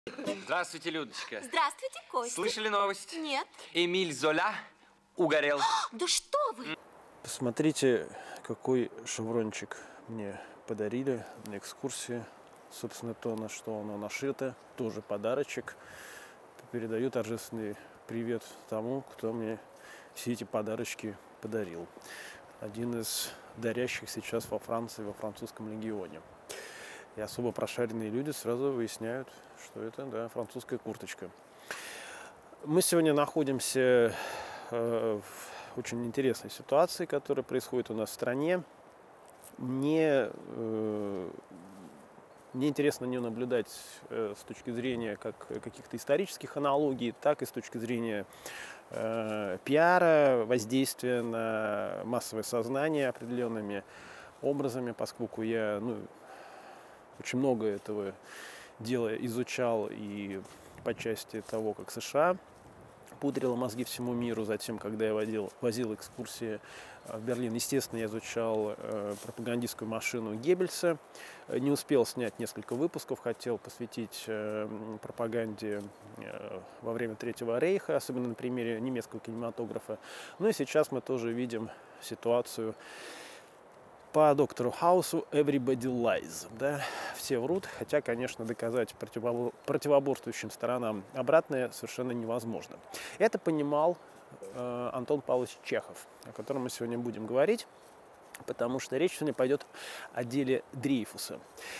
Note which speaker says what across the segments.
Speaker 1: Здравствуйте, Людочка.
Speaker 2: Здравствуйте, Костя.
Speaker 1: Слышали новость?
Speaker 2: Нет.
Speaker 1: Эмиль Золя угорел.
Speaker 2: Да что вы!
Speaker 3: Посмотрите, какой шеврончик мне подарили на экскурсии. Собственно, то, на что оно нашито, тоже подарочек. Передаю торжественный привет тому, кто мне все эти подарочки подарил. Один из дарящих сейчас во Франции, во французском легионе. И особо прошаренные люди сразу выясняют, что это, да, французская курточка. Мы сегодня находимся в очень интересной ситуации, которая происходит у нас в стране. Мне интересно на нее наблюдать с точки зрения как каких-то исторических аналогий, так и с точки зрения пиара, воздействия на массовое сознание определенными образами, поскольку я очень много этого дела изучал и по части того, как США пудрила мозги всему миру. Затем, когда я возил экскурсии в Берлин, естественно, я изучал пропагандистскую машину Геббельса. Не успел снять несколько выпусков, хотел посвятить пропаганде во время Третьего рейха, особенно на примере немецкого кинематографа. Ну и сейчас мы тоже видим ситуацию по доктору Хаусу «Everybody lies». Да? Все врут, хотя, конечно, доказать противоборствующим сторонам обратное совершенно невозможно. Это понимал Антон Павлович Чехов, о котором мы сегодня будем говорить, потому что речь сегодня пойдет о деле Дрейфуса.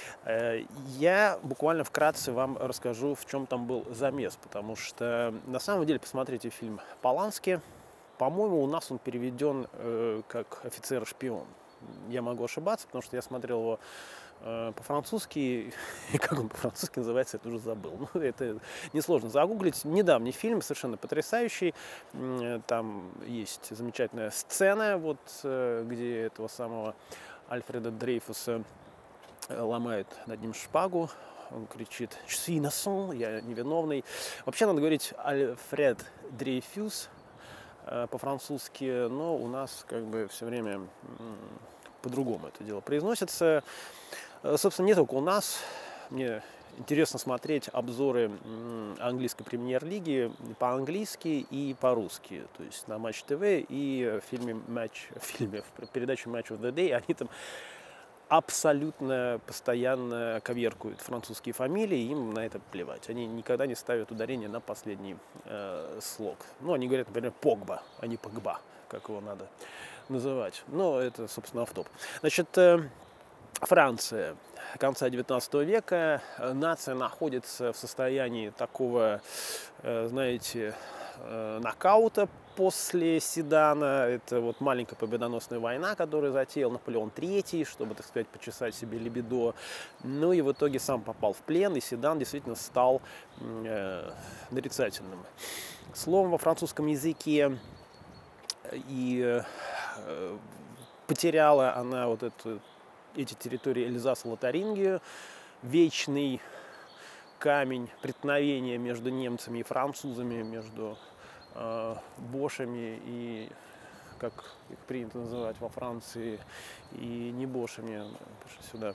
Speaker 3: Я буквально вкратце вам расскажу, в чем там был замес, потому что, на самом деле, посмотрите фильм Полански. По-моему, у нас он переведен как «Офицер-шпион». Я могу ошибаться, потому что я смотрел его по-французски, и как он по-французски называется, я уже забыл. Это несложно загуглить. Недавний фильм, совершенно потрясающий. Там есть замечательная сцена, вот, где этого самого Альфреда Дрейфуса ломают над ним шпагу. Он кричит «Je suis innocent», я невиновный. Вообще надо говорить Альфред Дрейфус по-французски, но у нас как бы все время по-другому это дело произносится. Собственно, не только у нас. Мне интересно смотреть обзоры английской премьер-лиги по-английски и по-русски. То есть на Матч ТВ и в передаче Match of the Day они там абсолютно постоянно коверкуют французские фамилии, им на это плевать. Они никогда не ставят ударение на последний слог. Ну, они говорят, например, Погба, а не Погба, как его надо называть. Но это, собственно, автоп. Значит, Франция конца 19 века. Нация находится в состоянии такого, знаете, нокаута после Седана. Это вот маленькая победоносная война, которую затеял Наполеон III, чтобы, так сказать, почесать себе либидо. Ну и в итоге сам попал в плен, и Седан действительно стал нарицательным словом во французском языке. И потеряла она вот эти территории Эльзас-Лотарингию, вечный камень преткновения между немцами и французами, между бошами и, как их принято называть во Франции, и не бошами, сюда.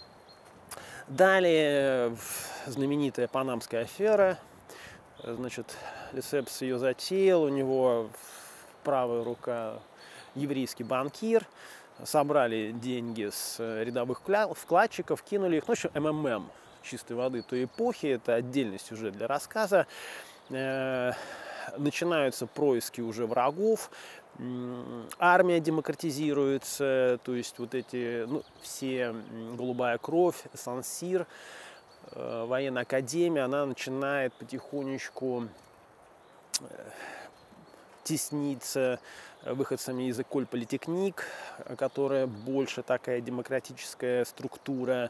Speaker 3: Далее знаменитая Панамская афера. Значит, Лесепс ее затеял, у него правая рука еврейский банкир. Собрали деньги с рядовых вкладчиков, кинули их. Ну, в общем, МММ чистой воды той эпохи. Это отдельный сюжет для рассказа. Начинаются происки уже врагов. Армия демократизируется. То есть вот эти, все голубая кровь, Сан-Сир, военная академия, она начинает потихонечку тесниться выходцами из Эколь Политехник, которая больше такая демократическая структура.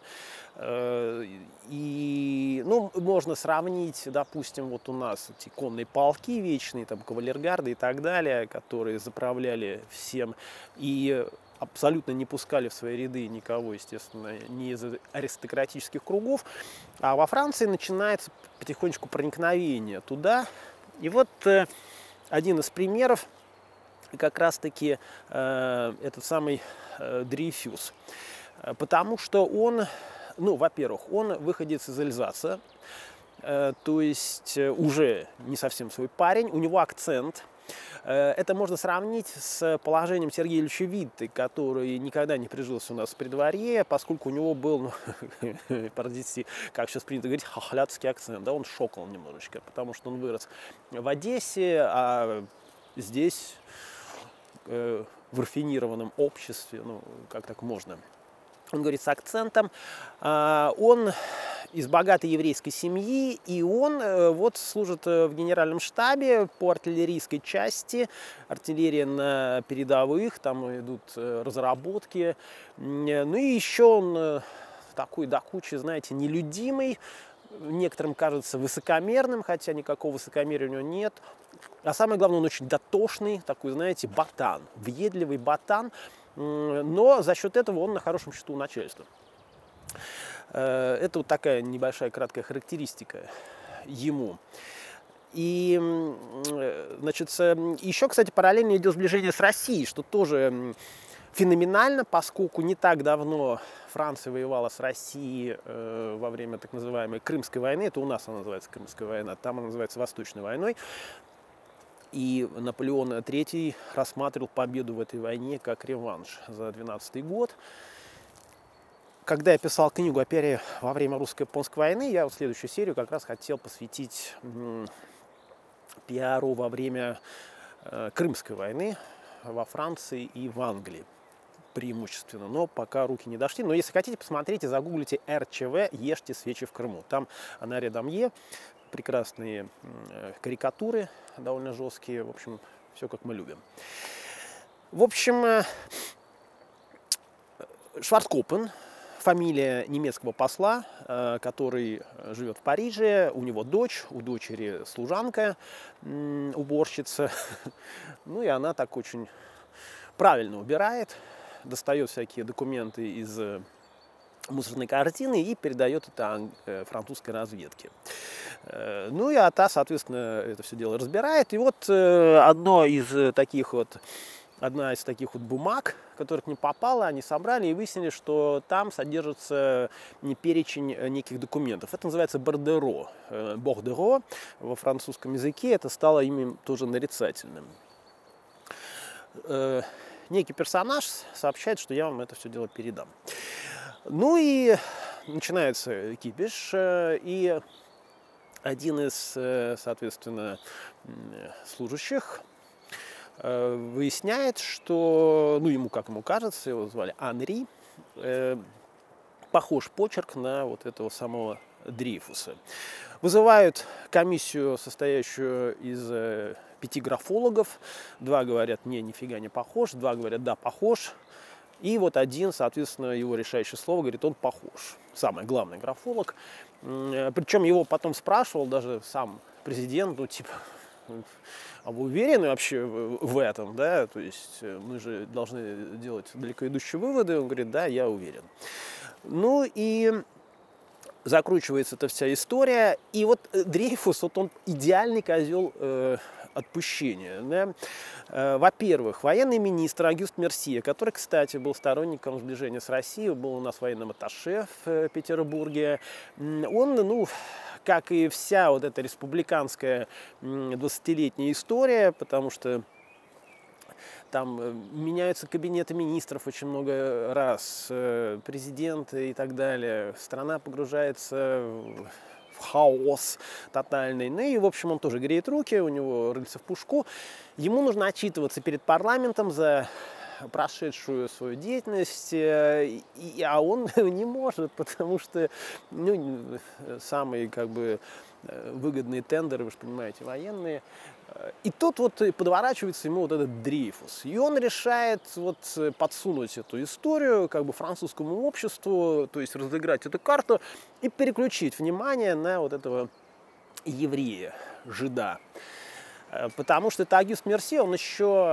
Speaker 3: И, можно сравнить, допустим, вот у нас эти конные полки вечные, там, кавалергарды и так далее, которые заправляли всем и абсолютно не пускали в свои ряды никого, естественно, не из аристократических кругов. А во Франции начинается потихонечку проникновение туда. И вот один из примеров как раз-таки этот самый Дрейфус. Потому что он, во-первых, он выходец из Эльзаса. то есть уже не совсем свой парень, у него акцент. Это можно сравнить с положением Сергея Ильича Витте, который никогда не прижился у нас при дворе, поскольку у него был, ну, простите, как сейчас принято говорить, хохлядский акцент, да, он шокал немножечко, потому что он вырос в Одессе, а здесь в рафинированном обществе, ну, как так можно. Он говорит с акцентом, он из богатой еврейской семьи, и он вот служит в генеральном штабе по артиллерийской части, артиллерия на передовых, там идут разработки, ну и еще он такой до кучи, знаете, нелюдимый, некоторым кажется высокомерным, хотя никакого высокомерия у него нет, а самое главное, он очень дотошный, такой, знаете, ботан, въедливый ботан, но за счет этого он на хорошем счету у начальства. Это вот такая небольшая краткая характеристика ему. И, значит, еще, кстати, параллельно идет сближение с Россией, что тоже феноменально, поскольку не так давно Франция воевала с Россией во время так называемой Крымской войны. Это у нас она называется Крымская война, там она называется Восточной войной. И Наполеон III рассматривал победу в этой войне как реванш за 12-й год. Когда я писал книгу о пиаре во время русско-японской войны, я вот следующую серию как раз хотел посвятить пиару во время Крымской войны во Франции и в Англии преимущественно, но пока руки не дошли. Но если хотите, посмотрите, загуглите РЧВ «Ешьте свечи в Крыму». Там Анаре Дамье, прекрасные карикатуры, довольно жесткие, в общем, все как мы любим. В общем, Шварцкопен, фамилия немецкого посла, который живет в Париже, у него дочь, у дочери служанка, уборщица, ну и она так очень правильно убирает, достает всякие документы из мусорной корзины и передает это французской разведке. Ну и та, соответственно, это все дело разбирает. И вот одна из таких вот бумаг, которая к ним попала, они собрали и выяснили, что там содержится перечень неких документов. Это называется бордеро. Бордеро во французском языке, это стало имя тоже нарицательным. Некий персонаж сообщает, что я вам это все дело передам. Ну и начинается кипиш, и один из, соответственно, служащих выясняет, что, ну, ему, как ему кажется, его звали Анри, похож почерк на вот этого самого Дрейфуса. Вызывают комиссию, состоящую из 5 графологов. 2 говорят, не, нифига не похож, 2 говорят, да, похож. И вот один, соответственно, его решающее слово говорит, он похож. Самый главный графолог. Причем его потом спрашивал даже сам президент, ну, типа, а вы уверены вообще в этом, да? То есть мы же должны делать далеко идущие выводы. Он говорит, да, я уверен. Ну и закручивается эта вся история. И вот Дрейфус, вот он идеальный козел отпущения. Да? Во-первых, военный министр Агюст Мерсье, который, кстати, был сторонником сближения с Россией, был у нас военным атташе в Петербурге, он, ну, как и вся вот эта республиканская 20-летняя история, потому что там меняются кабинеты министров очень много раз, президенты и так далее. Страна погружается в хаос тотальный. Ну и, в общем, он тоже греет руки, у него рыльца в пушку. Ему нужно отчитываться перед парламентом за прошедшую свою деятельность, а он не может, потому что, ну, самые, как бы, выгодные тендеры, вы же понимаете, военные. И тут вот подворачивается ему вот этот Дрейфус. И он решает вот подсунуть эту историю как бы французскому обществу, то есть разыграть эту карту и переключить внимание на вот этого еврея, жида. Потому что это Агюст Мерсье, он еще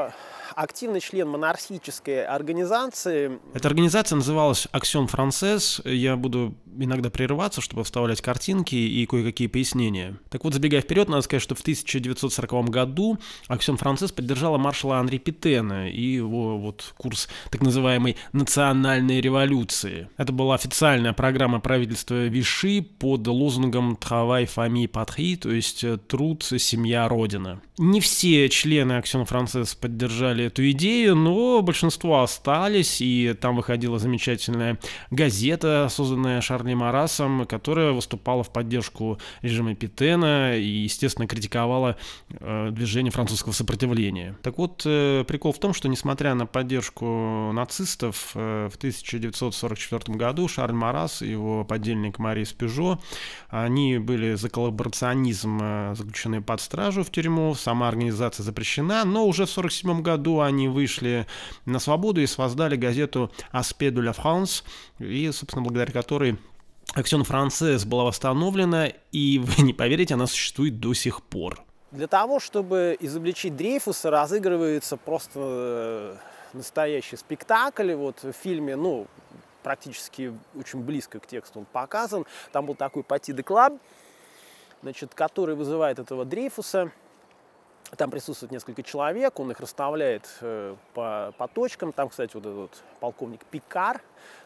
Speaker 3: активный член монархической организации.
Speaker 4: Эта организация называлась «Аксион Франсез». Я буду иногда прерываться, чтобы вставлять картинки и кое-какие пояснения. Так вот, забегая вперед, надо сказать, что в 1940 году «Аксион Франсез» поддержала маршала Анри Петена и его вот курс так называемой национальной революции. Это была официальная программа правительства Виши под лозунгом «Travail, famille, patrie», то есть «Труд, семья, родина». Не все члены «Аксион Франсез» поддержали эту идею, но большинство остались, и там выходила замечательная газета, созданная Шарлем Марасом, которая выступала в поддержку режима Петена и, естественно, критиковала движение французского сопротивления. Так вот, прикол в том, что, несмотря на поддержку нацистов, в 1944 году Шарль Марас и его подельник Марис Пежо, они были за коллаборационизм заключены под стражу в тюрьму, сама организация запрещена, но уже в 1947 году они вышли на свободу и создали газету «Aspect de la France», и, собственно, благодаря которой «Аксион Франсез» была восстановлена, и, вы не поверите, она существует до сих пор.
Speaker 3: Для того, чтобы изобличить Дрейфуса, разыгрывается просто настоящий спектакль. Вот в фильме, ну, практически очень близко к тексту он показан. Там был такой Пати де Клаб, значит, который вызывает этого Дрейфуса. Там присутствует несколько человек, он их расставляет по точкам. Там, кстати, вот этот полковник Пикар,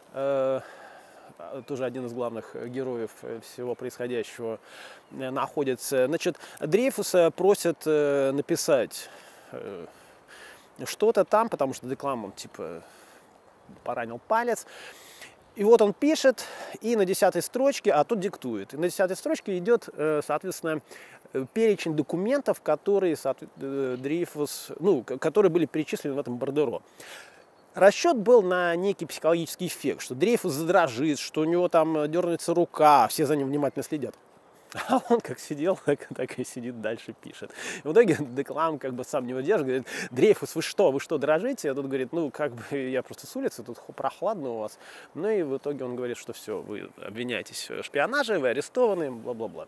Speaker 3: тоже один из главных героев всего происходящего, находится. Значит, Дрейфуса просят написать что-то там, потому что Деклам, он типа поранил палец. И вот он пишет, и на 10-й строчке, а тут диктует. И на 10-й строчке идет, соответственно, перечень документов, которые Дрейфус, ну, которые были перечислены в этом бордеро. Расчет был на некий психологический эффект, что Дрейфус задрожит, что у него там дернется рука, все за ним внимательно следят. А он как сидел, так и сидит, дальше пишет. И в итоге Деклам как бы сам не выдерживает, говорит: Дрейфус, вы что дрожите? А тут говорит: ну, как бы я просто с улицы, тут прохладно у вас. Ну и в итоге он говорит, что все, вы обвиняетесь в шпионаже, вы арестованы, бла-бла-бла.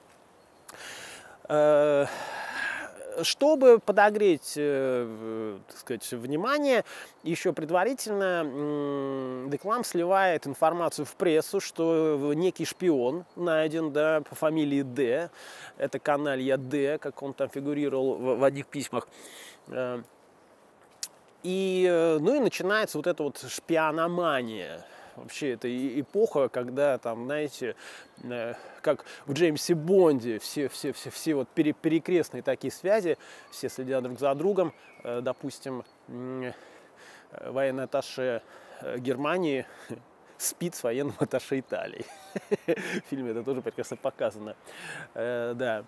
Speaker 3: Чтобы подогреть, так сказать, внимание, еще предварительно Деклам сливает информацию в прессу, что некий шпион найден, да, по фамилии Д. Это каналья Д, как он там фигурировал в одних письмах. И, ну и начинается вот эта вот шпиономания. Вообще, это эпоха, когда там, знаете, как в Джеймсе Бонде, все вот перекрестные такие связи, все следят друг за другом. Допустим, военный атташе Германии спит с военным атташе Италии. В фильме это тоже прекрасно показано. Да.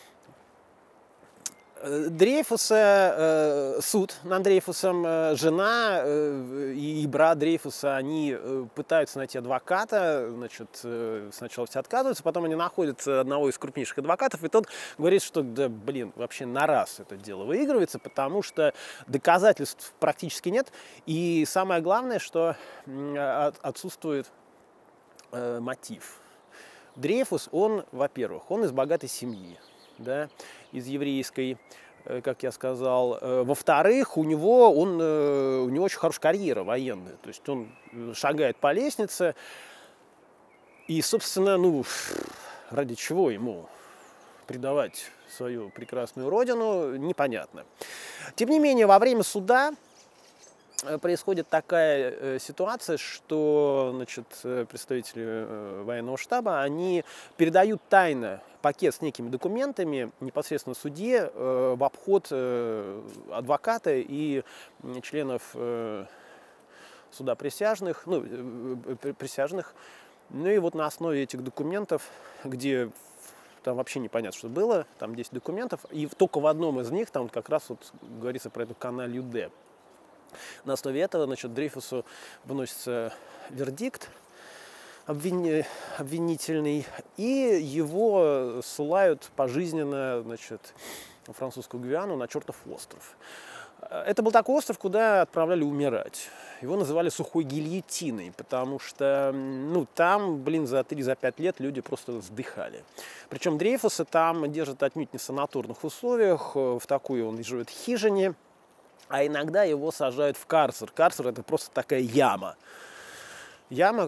Speaker 3: Дрейфуса, суд над Дрейфусом, жена и брат Дрейфуса, они пытаются найти адвоката, значит, сначала все отказываются, потом они находят одного из крупнейших адвокатов, и тот говорит, что, да, блин, вообще на раз это дело выигрывается, потому что доказательств практически нет, и самое главное, что отсутствует мотив. Дрейфус, он, во-первых, он из богатой семьи, да, из еврейской, как я сказал. Во-вторых, у него очень хорошая карьера военная. То есть он шагает по лестнице. И, собственно, ну, ради чего ему предавать свою прекрасную родину, непонятно. Тем не менее, во время суда происходит такая ситуация, что, значит, представители военного штаба, они передают тайно пакет с некими документами непосредственно судье в обход адвоката и членов суда присяжных, присяжных. Ну и вот на основе этих документов, где там вообще непонятно, что было, там 10 документов, и только в одном из них там как раз вот говорится про эту каналью Д. На основе этого, значит, Дрейфусу выносится вердикт обвинительный, и его ссылают пожизненно, значит, в французскую Гвиану на чертов остров. Это был такой остров, куда отправляли умирать. Его называли сухой гильотиной, потому что, ну, там, блин, за 3-5 лет люди просто вздыхали. Причем Дрейфуса там держат отнюдь не в санаторных условиях, в такой он живет хижине. а иногда его сажают в карцер. Карцер – это просто такая яма. Яма,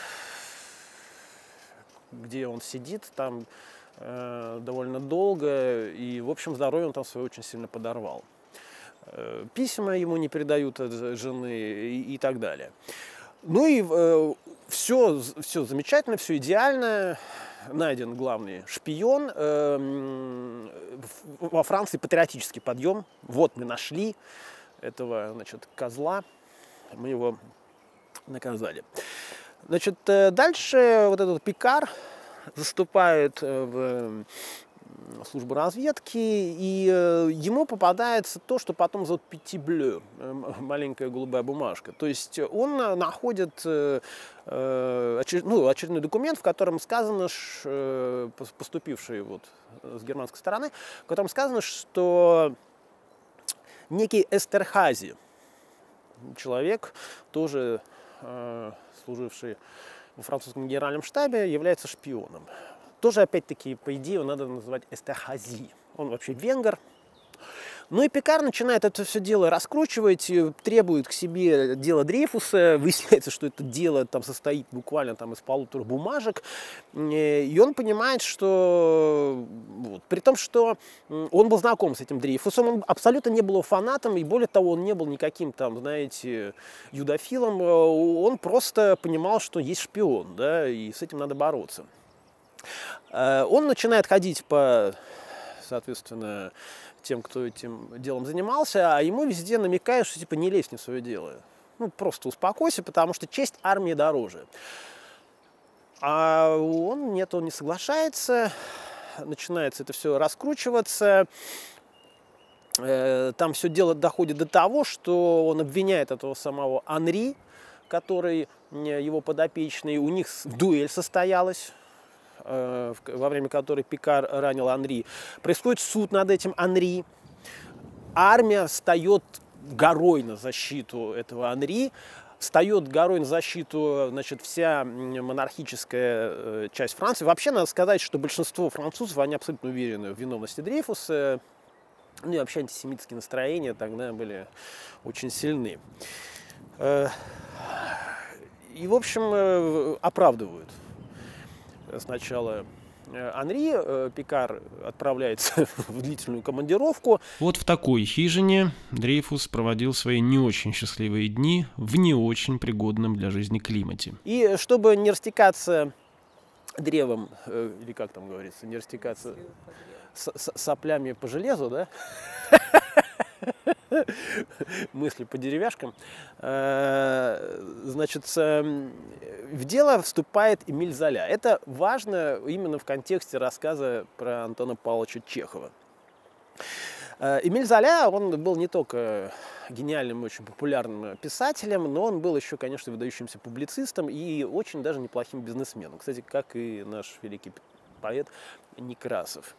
Speaker 3: где он сидит там довольно долго, и, в общем, здоровье он там свое очень сильно подорвал. Письма ему не передают от жены и так далее. Ну и все замечательно, все идеально. Найден главный шпион. Во Франции патриотический подъем. Вот мы нашли этого, значит, козла. Мы его наказали. Значит, дальше вот этот Пикар заступает в службу разведки, и ему попадается то, что потом зовут «Petit bleu», маленькая голубая бумажка. То есть он находит очередной документ, в котором сказано, поступивший вот с германской стороны, в котором сказано, что некий Эстерхази, человек, тоже служивший во французском генеральном штабе, является шпионом. Тоже, опять-таки, по идее, его надо называть Эстерхази. Он вообще венгер. Ну и Пикар начинает это все дело раскручивать, требует к себе дело Дрейфуса. Выясняется, что это дело там состоит буквально там из 1,5 бумажек. И он понимает, что вот, при том, что он был знаком с этим Дрейфусом, он абсолютно не был фанатом, и более того, он не был никаким там, знаете, юдофилом. Он просто понимал, что есть шпион, да, и с этим надо бороться. Он начинает ходить по, соответственно, тем, кто этим делом занимался, а ему везде намекают, что типа не лезь не в свое дело. Ну, просто успокойся, потому что честь армии дороже. А он не соглашается, начинается это все раскручиваться. Там все дело доходит до того, что он обвиняет этого самого Анри, который его подопечный, у них дуэль состоялась, во время которой Пикар ранил Анри. Происходит суд над этим Анри. Армия встает горой на защиту этого Анри. Встает горой на защиту, значит, вся монархическая часть Франции. Вообще, надо сказать, что большинство французов, они абсолютно уверены в виновности Дрейфуса. Ну и вообще антисемитские настроения тогда были очень сильны. И, в общем, оправдывают сначала Анри. Пикар отправляется в длительную командировку.
Speaker 4: Вот в такой хижине Дрейфус проводил свои не очень счастливые дни в не очень пригодном для жизни климате.
Speaker 3: И чтобы не растекаться древом, или как там говорится, не растекаться соплями по железу, да? Мысли по деревяшкам. Значит, в дело вступает Эмиль Золя. Это важно именно в контексте рассказа про Антона Павловича Чехова. Эмиль Золя, он был не только гениальным и очень популярным писателем, но он был еще, конечно, выдающимся публицистом и очень даже неплохим бизнесменом. Кстати, как и наш великий поэт Некрасов.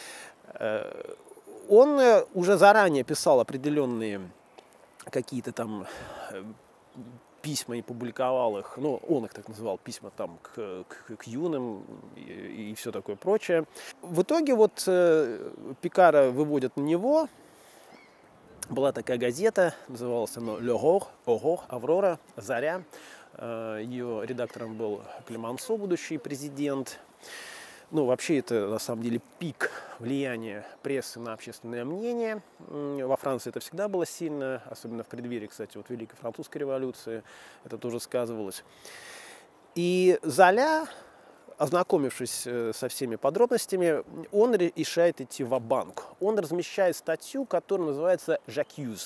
Speaker 3: Он уже заранее писал определенные какие-то там письма и публиковал их, ну, он их так называл, письма там к юным и все такое прочее. В итоге вот Пикара выводят на него. Была такая газета, называлась она «L'aurore», «Аврора», «Заря». Ее редактором был Клемансо, будущий президент. Ну, вообще, это, на самом деле, пик влияния прессы на общественное мнение. Во Франции это всегда было сильно, особенно в преддверии, кстати, вот Великой Французской революции. Это тоже сказывалось. И Золя, ознакомившись со всеми подробностями, он решает идти ва-банк. Он размещает статью, которая называется «J'accuse».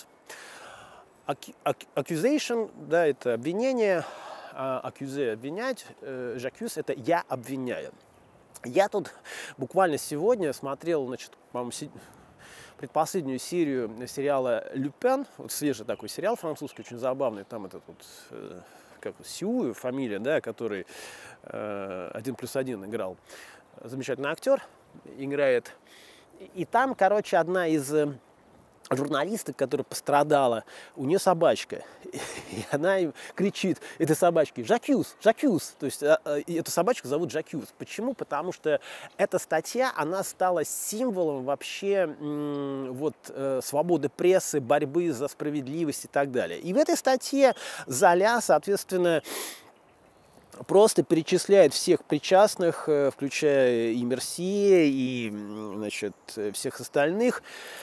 Speaker 3: Accusation, да, это обвинение, accuse – обвинять, «j'accuse» – это «я обвиняю». Я тут буквально сегодня смотрел, значит, по-моему, предпоследнюю серию сериала «Люпен». Вот свежий такой сериал французский, очень забавный. Там этот вот, как Сиу, фамилия, да, который 1+1 играл. Замечательный актер играет. И там, короче, одна из журналистка, которая пострадала, у нее собачка, и она им кричит этой собачке: «Жакюз, Жакюз!» То есть эту собачку зовут Жакюз. Почему? Потому что эта статья, она стала символом вообще свободы прессы, борьбы за справедливость и так далее. И в этой статье Золя, соответственно, просто перечисляет всех причастных, включая и Мерсье, и, значит, всех остальных.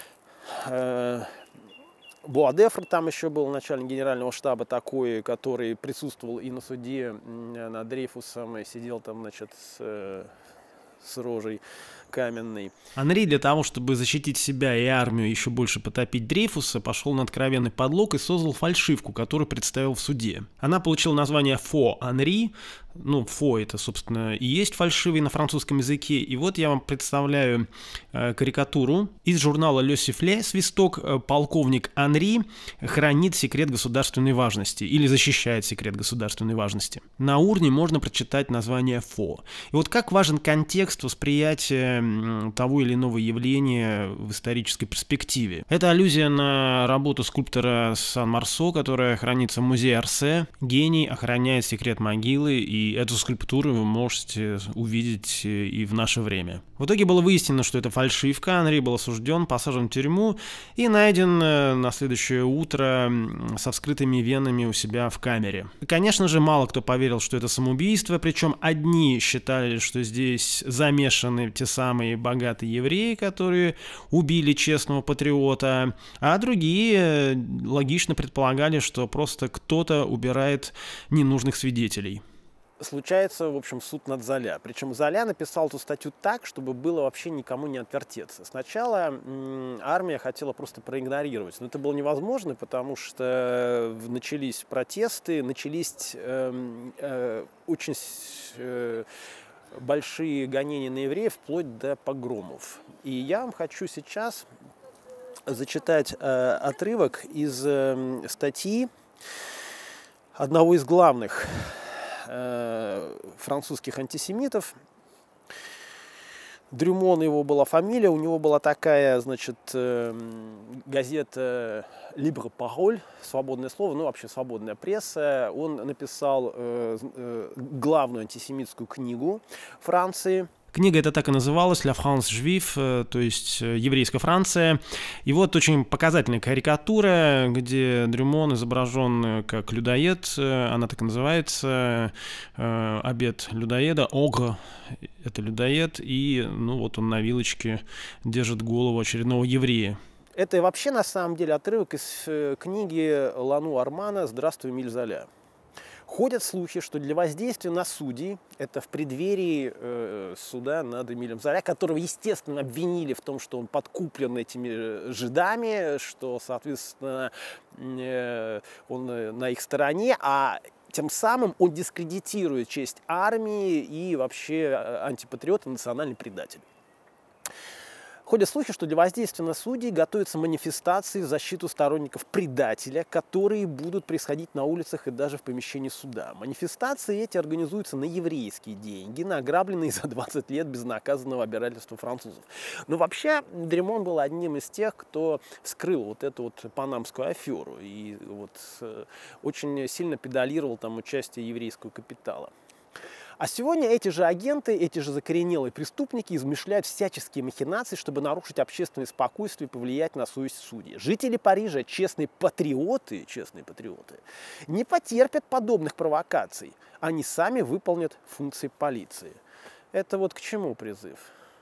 Speaker 3: Буадефр там еще был, начальник генерального штаба такой, который присутствовал и на суде над Дрейфусом, и сидел там, значит, с рожей каменной.
Speaker 4: Анри для того, чтобы защитить себя и армию, еще больше потопить Дрейфуса, пошел на откровенный подлог и создал фальшивку, которую представил в суде. Она получила название «Фо Анри». Ну, «фо» — это, собственно, и есть фальшивый на французском языке. И вот я вам представляю карикатуру из журнала «Le Sifflet», «Свисток». Полковник Анри хранит секрет государственной важности или защищает секрет государственной важности. На урне можно прочитать название «Фо». И вот как важен контекст восприятия того или иного явления в исторической перспективе. Это аллюзия на работу скульптора Сан-Марсо, которая хранится в музее Орсе. Гений охраняет секрет могилы, и эту скульптуру вы можете увидеть и в наше время. В итоге было выяснено, что это фальшивка. Анри был осужден, посажен в тюрьму и найден на следующее утро со вскрытыми венами у себя в камере. И, конечно же, мало кто поверил, что это самоубийство, причем одни считали, что здесь замешаны те самые богатые евреи, которые убили честного патриота, а другие логично предполагали, что просто кто-то убирает ненужных свидетелей.
Speaker 3: Случается, в общем, суд над Золя. Причем Золя написал эту статью так, чтобы было вообще никому не отвертеться. Сначала армия хотела просто проигнорировать, но это было невозможно, потому что начались протесты, начались очень большие гонения на евреев, вплоть до погромов. И я вам хочу сейчас зачитать отрывок из статьи одного из главных французских антисемитов. Дрюмон его была фамилия, у него была такая, значит, газета «Libre Parole», свободное слово, ну вообще свободная пресса. Он написал главную антисемитскую книгу Франции.
Speaker 4: Книга эта так и называлась «La France Juive», то есть «Еврейская Франция». И вот очень показательная карикатура, где Дрюмон изображен как людоед, она так и называется, «Обед людоеда», «Огр» — это людоед, и ну вот он на вилочке держит голову очередного еврея.
Speaker 3: Это вообще на самом деле отрывок из книги Лану Армана «Здравствуй, Эмиль Золя». Ходят слухи, что для воздействия на судей, это в преддверии суда над Эмилем Золя, которого, естественно, обвинили в том, что он подкуплен этими жидами, что, соответственно, он на их стороне, а тем самым он дискредитирует честь армии и вообще антипатриот и национальный предатель. Ходят слухи, что для воздействия на судей готовятся манифестации в защиту сторонников предателя, которые будут происходить на улицах и даже в помещении суда. Манифестации эти организуются на еврейские деньги, награбленные за 20 лет безнаказанного обирательства французов. Но вообще Дрюмон был одним из тех, кто вскрыл вот эту вот панамскую аферу и вот очень сильно педалировал там участие еврейского капитала. А сегодня эти же агенты, эти же закоренелые преступники измышляют всяческие махинации, чтобы нарушить общественное спокойствие и повлиять на совесть судей. Жители Парижа, честные патриоты, не потерпят подобных провокаций. Они сами выполнят функции полиции. Это вот к чему призыв?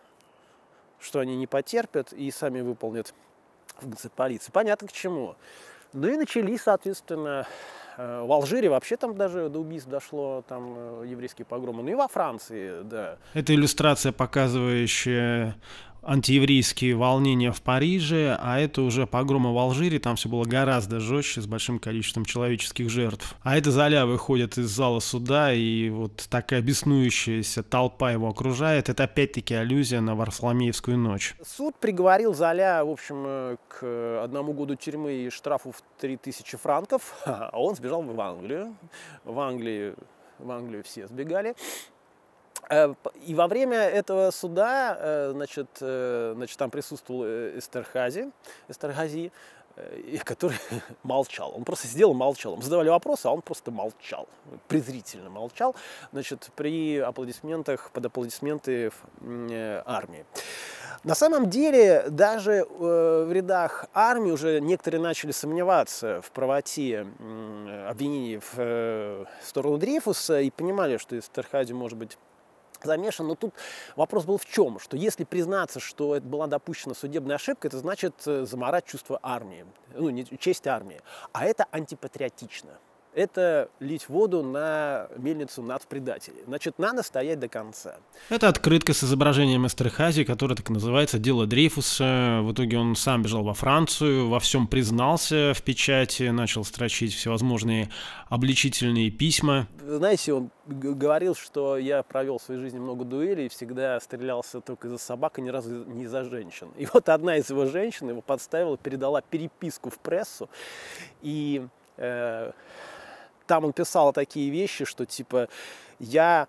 Speaker 3: Что они не потерпят и сами выполнят функции полиции. Понятно к чему. Ну и начались, соответственно, в Алжире вообще там даже до убийств дошло, там еврейские погромы. Ну и во Франции, да.
Speaker 4: Это иллюстрация, показывающая антиеврейские волнения в Париже, а это уже погромы в Алжире, там все было гораздо жестче, с большим количеством человеческих жертв. А это Золя выходит из зала суда, и вот такая беснующаяся толпа его окружает. Это опять-таки аллюзия на Варфоломеевскую ночь.
Speaker 3: Суд приговорил Золя, в общем, к 1 году тюрьмы и штрафу в 3000 франков, а он сбежал в Англию. В Англию все сбегали. И во время этого суда, значит, там присутствовал Эстерхази, который молчал. Он просто сидел и молчал. Ему задавали вопросы, а он просто молчал, презрительно молчал, значит, под аплодисменты армии. На самом деле, даже в рядах армии уже некоторые начали сомневаться в правоте обвинений в сторону Дрейфуса и понимали, что Эстерхази может быть замешан, но тут вопрос был в чем, что если признаться, что это была допущена судебная ошибка, это значит заморать чувство армии, ну, не честь армии, а это антипатриотично. Это лить воду на мельницу нацпредателей. Значит, надо стоять до конца.
Speaker 4: Это открытка с изображением Эстерхази, которая так и называется «Дело Дрейфуса». В итоге он сам бежал во Францию, во всем признался в печати, начал строчить всевозможные обличительные письма.
Speaker 3: Знаете, он говорил, что я провел в своей жизни много дуэлей, всегда стрелялся только из-за собак и ни разу не из-за женщин. И вот одна из его женщин его подставила, передала переписку в прессу, и там он писал такие вещи, что типа я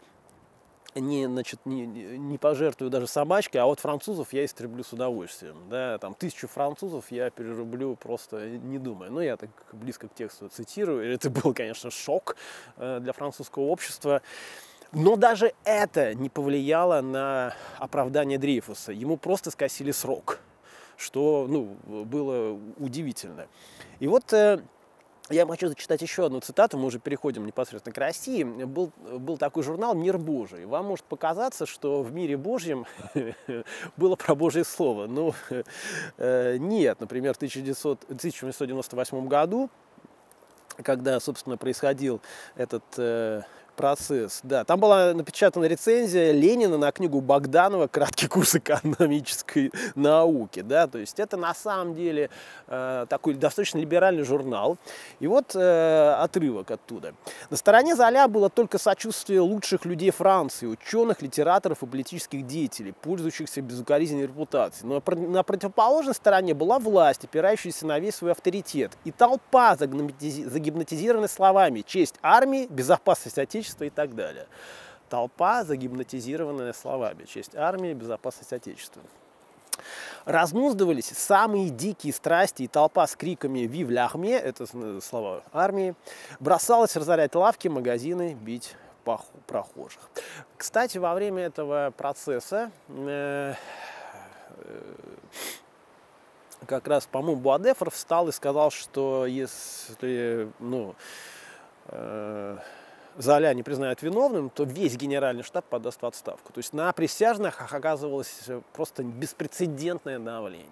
Speaker 3: не пожертвую даже собачкой, а вот французов я истреблю с удовольствием. Да, там 1000 французов я перерублю просто не думая. Ну, я так близко к тексту цитирую. Это был, конечно, шок для французского общества. Но даже это не повлияло на оправдание Дрейфуса. Ему просто скосили срок, что, ну, было удивительно. И вот я хочу зачитать еще одну цитату, мы уже переходим непосредственно к России. Был такой журнал «Мир Божий». Вам может показаться, что в мире Божьем было про Божье Слово. Но нет. Например, в 1898 году, когда, собственно, происходил этот процесс, да, там была напечатана рецензия Ленина на книгу Богданова «Краткий курс экономической науки», да, то есть это на самом деле такой достаточно либеральный журнал. И вот отрывок оттуда. На стороне Золя было только сочувствие лучших людей Франции, ученых, литераторов и политических деятелей, пользующихся безукоризненной репутацией. Но на противоположной стороне была власть, опирающаяся на весь свой авторитет, и толпа, загипнотизированная словами «честь армии», «безопасность отечества» и так далее. Толпа, загипнотизированная словами «честь армии», «безопасность отечества». Разнуздывались самые дикие страсти, и толпа с криками «Вив l'armée», это слова армии, бросалась разорять лавки, магазины, бить прохожих. Кстати, во время этого процесса как раз, по-моему, Буадефор встал и сказал, что если, ну, Золя не признают виновным, то весь генеральный штаб подаст в отставку. То есть на присяжных оказывалось просто беспрецедентное давление.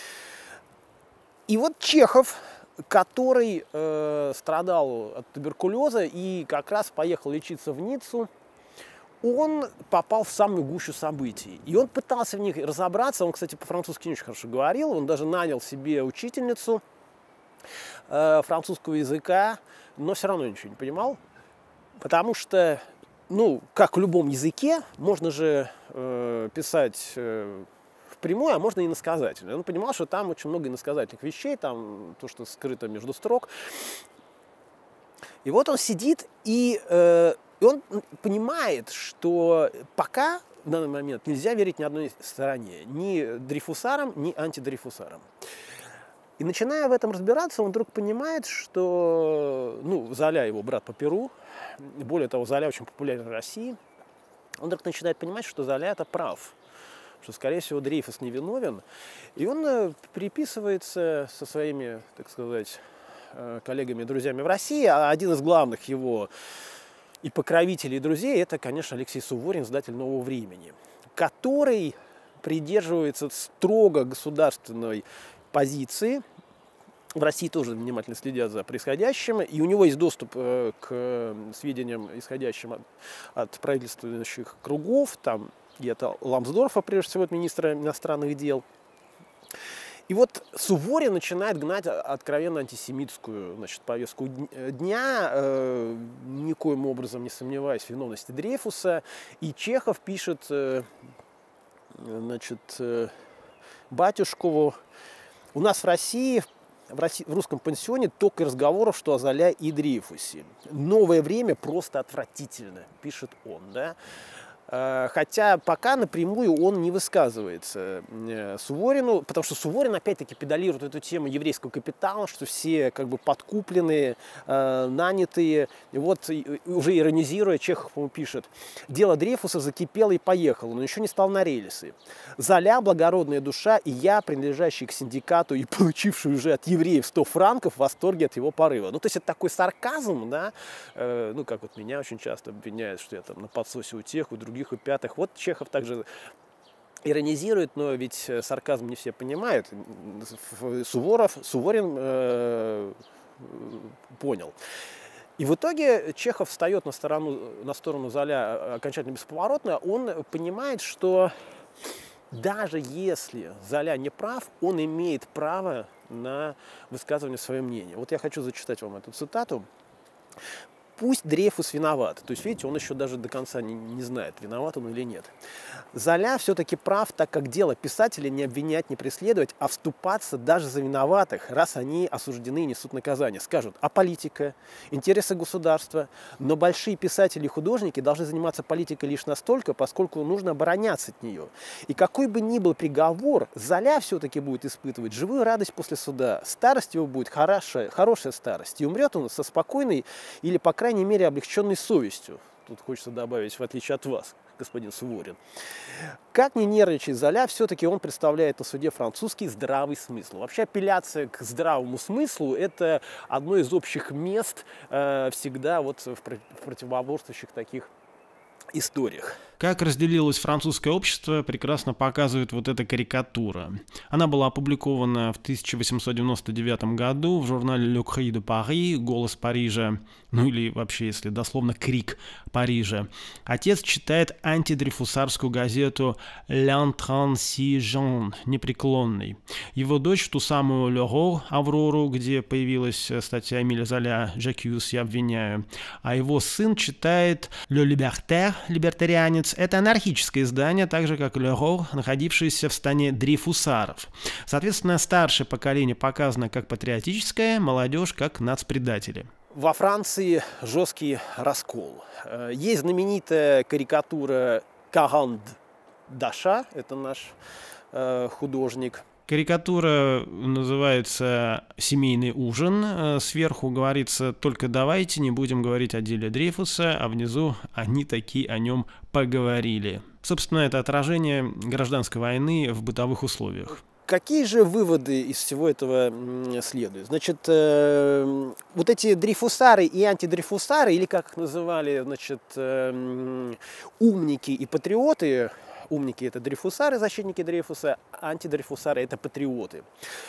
Speaker 3: И вот Чехов, который страдал от туберкулеза и как раз поехал лечиться в Ниццу, он попал в самую гущу событий. И он пытался в них разобраться. Он, кстати, по-французски не очень хорошо говорил. Он даже нанял себе учительницу французского языка, но все равно ничего не понимал. Потому что, ну, как в любом языке, можно же писать впрямую, а можно и иносказательно. Он понимал, что там очень много иносказательных вещей, там то, что скрыто между строк. И вот он сидит, и он понимает, что пока в данный момент нельзя верить ни одной стороне, ни дрейфусарам, ни антидрейфусарам. И начиная в этом разбираться, он вдруг понимает, что, ну, Золя его брат по перу, более того, Золя очень популярен в России. Он вдруг начинает понимать, что Золя это прав, что, скорее всего, Дрейфус невиновен. И он переписывается со своими, так сказать, коллегами и друзьями в России. А один из главных его и покровителей, и друзей, это, конечно, Алексей Суворин, издатель «Нового времени», который придерживается строго государственной позиции. В России тоже внимательно следят за происходящим, и у него есть доступ к сведениям, исходящим от правительствующих кругов, там и от Ламсдорфа, прежде всего, от министра иностранных дел. И вот Суворин начинает гнать откровенно антисемитскую, значит, повестку дня, никоим образом не сомневаясь в виновности Дрейфуса. И Чехов пишет, значит, батюшкову: у нас в России, в русском пансионе только разговоров, что о Золя и Дрейфусе. Новое время просто отвратительно, пишет он, да. Хотя пока напрямую он не высказывается Суворину, потому что Суворин опять-таки педалирует эту тему еврейского капитала, что все как бы подкупленные, нанятые. И вот уже иронизируя, Чехов ему пишет: «Дело Дрейфуса закипело и поехало, но еще не стал на рельсы. Золя, благородная душа, и я, принадлежащий к синдикату и получивший уже от евреев 100 франков, в восторге от его порыва». Ну, то есть это такой сарказм, да, ну, как вот меня очень часто обвиняют, что я там на подсосе у тех, у других, у пятых. Вот Чехов также иронизирует, но ведь сарказм не все понимают. Суворин понял. И в итоге Чехов встает на сторону Золя окончательно бесповоротно. Он понимает, что даже если Золя не прав, он имеет право на высказывание своего мнения. Вот я хочу зачитать вам эту цитату. «Пусть Дрейфус виноват». То есть, видите, он еще даже до конца не знает, виноват он или нет. «Золя все-таки прав, так как дело писателя не обвинять, не преследовать, а вступаться даже за виноватых, раз они осуждены и несут наказание. Скажут: а политика, интересы государства. Но большие писатели и художники должны заниматься политикой лишь настолько, поскольку нужно обороняться от нее. И какой бы ни был приговор, Золя все-таки будет испытывать живую радость после суда. Старость его будет хорошая старость. И умрет он со спокойной или, по крайней мере, облегченной совестью». Тут хочется добавить: в отличие от вас, господин Суворин. Как ни нервничай Золя, все-таки он представляет на суде французский здравый смысл. Вообще апелляция к здравому смыслу – это одно из общих мест всегда вот в противоборствующих таких историях.
Speaker 4: Как разделилось французское общество, прекрасно показывает вот эта карикатура. Она была опубликована в 1899 году в журнале Le Cri de Paris, «Голос Парижа», ну или вообще, если дословно, «Крик Парижа». Отец читает антидрейфусарскую газету «L'Intransigeant», «Непреклонный». Его дочь ту самую «L'Aurore», «Аврору», где появилась статья Эмиля Золя «J'accuse», «Я обвиняю». А его сын читает «Le Libertaire», «Либертарианец». Это анархическое издание, так же как «L'Aurore», находившееся в стане дрейфусаров. Соответственно, старшее поколение показано как патриотическое, молодежь как нацпредатели.
Speaker 3: Во Франции жесткий раскол. Есть знаменитая карикатура Каранд Даша, это наш художник.
Speaker 4: Карикатура называется «Семейный ужин». Сверху говорится: только давайте не будем говорить о деле Дрейфуса, а внизу они такие о нем поговорили. Собственно, это отражение гражданской войны в бытовых условиях.
Speaker 3: Какие же выводы из всего этого следуют? Значит, вот эти дрейфусары и антидрейфусары, или как их называли, значит, умники и патриоты. Умники – это дрейфусары, защитники Дрейфуса, антидрейфусары – это патриоты.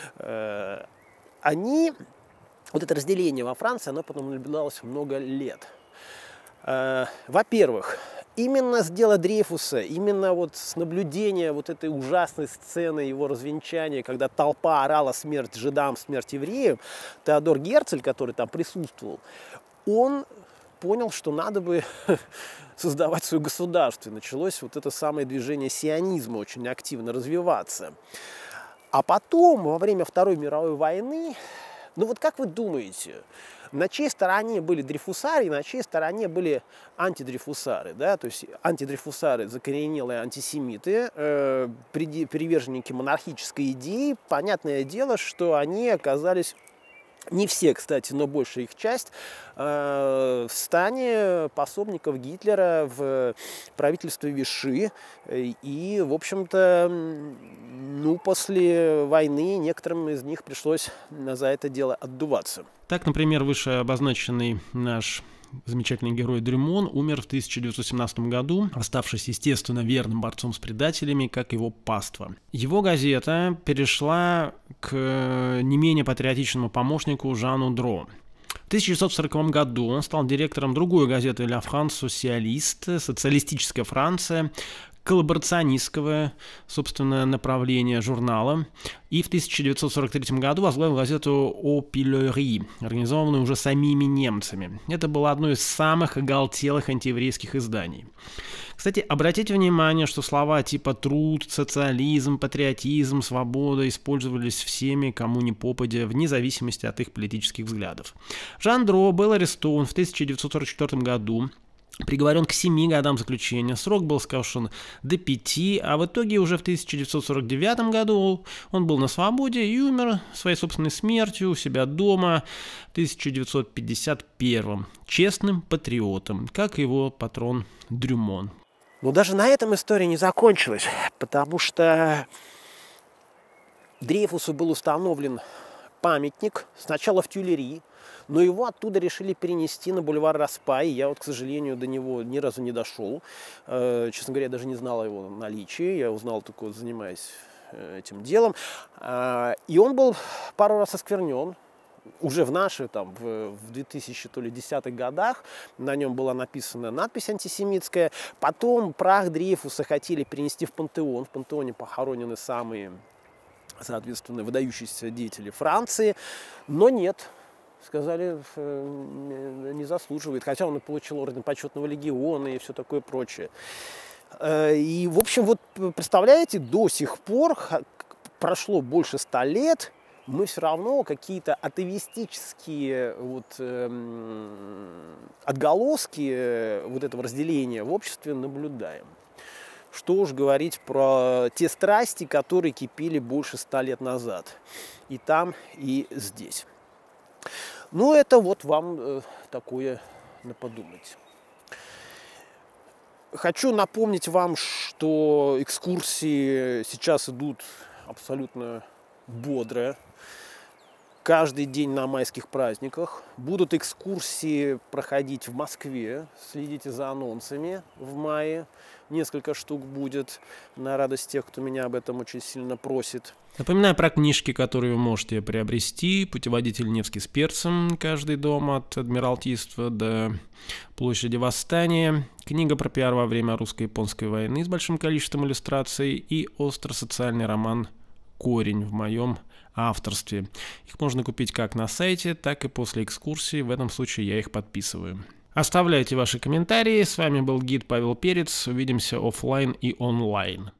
Speaker 3: Вот это разделение во Франции, оно потом наблюдалось много лет. Во-первых, именно с дела Дрейфуса, именно вот с наблюдения вот этой ужасной сцены его развенчания, когда толпа орала «смерть жидам, смерть евреям», Теодор Герцль, который там присутствовал, он понял, что надо бы создавать свое государство. И началось вот это самое движение сионизма очень активно развиваться. А потом, во время Второй мировой войны, ну вот как вы думаете, на чьей стороне были дрейфусары и на чьей стороне были антидрейфусары? Да? То есть антидрейфусары – закоренелые антисемиты, приверженники монархической идеи. Понятное дело, что они оказались... Не все, кстати, но большая их часть в стане пособников Гитлера в правительстве Виши. И, в общем-то, ну, после войны некоторым из них пришлось за это дело отдуваться.
Speaker 4: Так, например, выше обозначенный наш замечательный герой Дремон умер в 1917 году, оставшись, естественно, верным борцом с предателями, как его паства. Его газета перешла к не менее патриотичному помощнику Жану Дро. В 1940 году он стал директором другой газеты «La France Socialiste», «Социалистическая Франция», коллаборационистского, собственно, направления журнала. И в 1943 году возглавил газету «Au Pilori», организованную уже самими немцами. Это было одно из самых оголтелых антиеврейских изданий. Кстати, обратите внимание, что слова типа «труд», «социализм», «патриотизм», «свобода» использовались всеми, кому ни попадя, вне зависимости от их политических взглядов. Жан Дро был арестован в 1944 году, приговорен к 7 годам заключения. Срок был скошен до 5, а в итоге уже в 1949 году он был на свободе и умер своей собственной смертью у себя дома в 1951. Честным патриотом, как его патрон Дрюмон.
Speaker 3: Но даже на этом история не закончилась, потому что Дрейфусу был установлен памятник сначала в Тюильри, но его оттуда решили перенести на бульвар Распай. Я вот, к сожалению, до него ни разу не дошел. Честно говоря, я даже не знал о его наличии. Я узнал только вот, занимаясь этим делом. И он был пару раз осквернен. Уже в наши, там, в 2010-х годах на нем была написана надпись антисемитская. Потом прах Дрейфуса хотели перенести в Пантеон. В Пантеоне похоронены самые, соответственно, выдающиеся деятели Франции. Но нет, сказали, не заслуживает. Хотя он и получил орден почетного легиона и все такое прочее. И, в общем, вот представляете, до сих пор, прошло больше 100 лет, мы все равно какие-то атеистические вот, отголоски вот этого разделения в обществе наблюдаем. Что уж говорить про те страсти, которые кипели больше 100 лет назад. И там, и здесь. Ну, это вот вам такое на подумать. Хочу напомнить вам, что экскурсии сейчас идут абсолютно бодро. Каждый день на майских праздниках. Будут экскурсии проходить в Москве. Следите за анонсами в мае. Несколько штук будет на радость тех, кто меня об этом очень сильно просит.
Speaker 4: Напоминаю про книжки, которые вы можете приобрести. «Путеводитель Невский с перцем. Каждый дом от Адмиралтейства до площади Восстания». Книга про пиар во время русско-японской войны с большим количеством иллюстраций. И остро-социальный роман «Корень» в моем авторстве. Их можно купить как на сайте, так и после экскурсии. В этом случае я их подписываю. Оставляйте ваши комментарии. С вами был гид Павел Перец. Увидимся офлайн и онлайн.